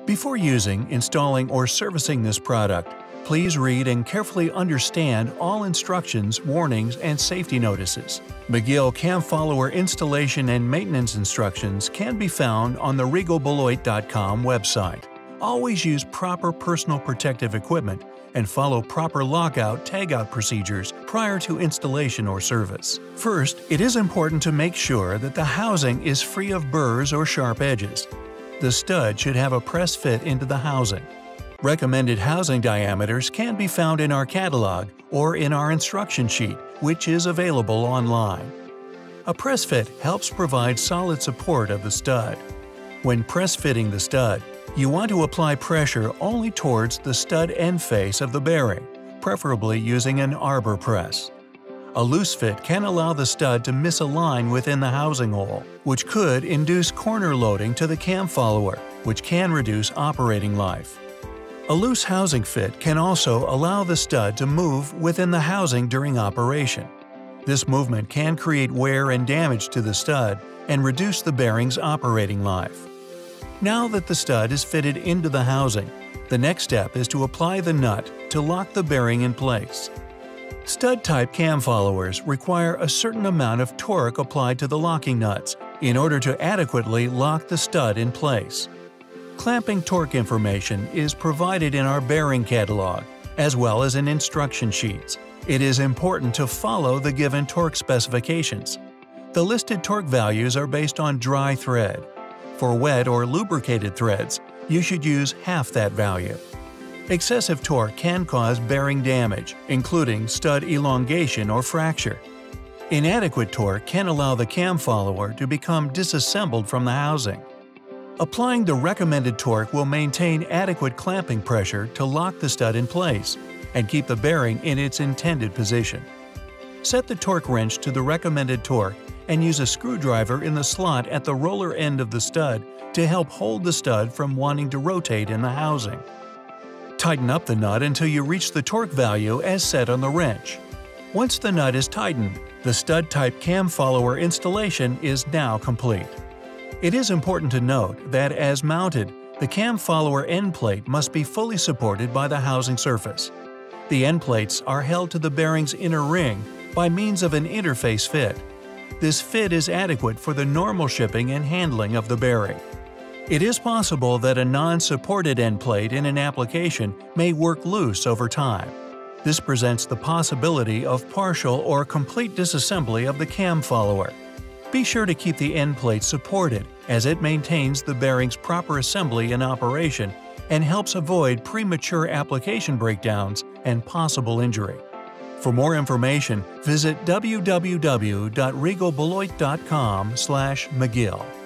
Before using, installing, or servicing this product, please read and carefully understand all instructions, warnings, and safety notices. McGill Cam Follower installation and maintenance instructions can be found on the regalbeloit.com website. Always use proper personal protective equipment and follow proper lockout/tagout procedures prior to installation or service. First, it is important to make sure that the housing is free of burrs or sharp edges. The stud should have a press fit into the housing. Recommended housing diameters can be found in our catalog or in our instruction sheet, which is available online. A press fit helps provide solid support of the stud. When press fitting the stud, you want to apply pressure only towards the stud end face of the bearing, preferably using an arbor press. A loose fit can allow the stud to misalign within the housing hole, which could induce corner loading to the cam follower, which can reduce operating life. A loose housing fit can also allow the stud to move within the housing during operation. This movement can create wear and damage to the stud and reduce the bearing's operating life. Now that the stud is fitted into the housing, the next step is to apply the nut to lock the bearing in place. Stud-type cam followers require a certain amount of torque applied to the locking nuts in order to adequately lock the stud in place. Clamping torque information is provided in our bearing catalog, as well as in instruction sheets. It is important to follow the given torque specifications. The listed torque values are based on dry thread. For wet or lubricated threads, you should half that value. Excessive torque can cause bearing damage, including stud elongation or fracture. Inadequate torque can allow the cam follower to become disassembled from the housing. Applying the recommended torque will maintain adequate clamping pressure to lock the stud in place and keep the bearing in its intended position. Set the torque wrench to the recommended torque and use a screwdriver in the slot at the roller end of the stud to help hold the stud from wanting to rotate in the housing. Tighten up the nut until you reach the torque value as set on the wrench. Once the nut is tightened, the stud-type cam follower installation is now complete. It is important to note that as mounted, the cam follower end plate must be fully supported by the housing surface. The end plates are held to the bearing's inner ring by means of an interface fit. This fit is adequate for the normal shipping and handling of the bearing. It is possible that a non-supported end plate in an application may work loose over time. This presents the possibility of partial or complete disassembly of the cam follower. Be sure to keep the end plate supported, as it maintains the bearing's proper assembly and operation and helps avoid premature application breakdowns and possible injury. For more information, visit www.regalbeloit.com/McGill.